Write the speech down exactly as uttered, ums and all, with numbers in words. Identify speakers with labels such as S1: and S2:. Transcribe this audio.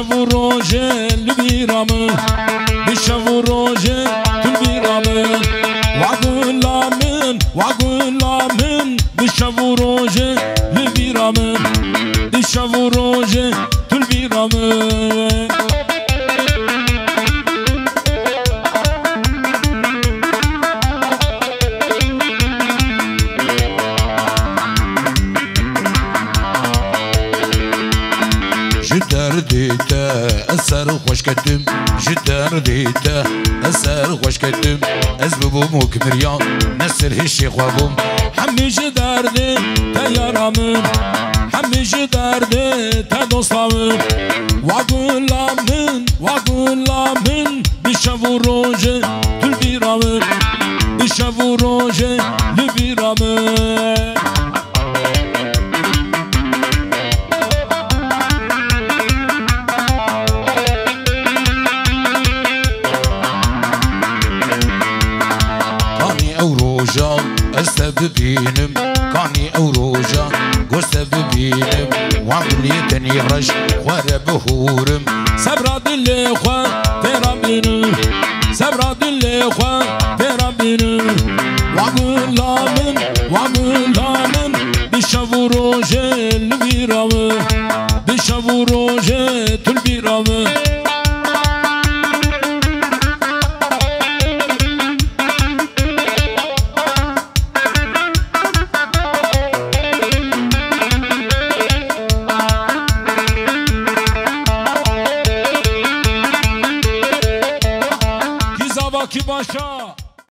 S1: و روژه لبیرامه بشو و روژه تلبیرامه وگلامن وگلامن بشو و روژه لبیرامه بشو و روژه تلبیرامه دردیته اثر خوش کردم جدردیته اثر خوش کردم از ببوم و کمریان نسر هشی خوابم همیشه درده تا یارامم همیشه درده تا دوستامم وگلامن وگلامن بشو و روژه تلبیرامم بشو و روژه لبیرامم ببینم کانی او روژا گسته ببینم وعملی تنی رش خواره بهورم صبر دل خواه تیرا بینم صبر دل خواه تیرا بینم وگلامن وگلامن بشو و روژه لبیرامه بشو و روژه تلبیرامه کی باشا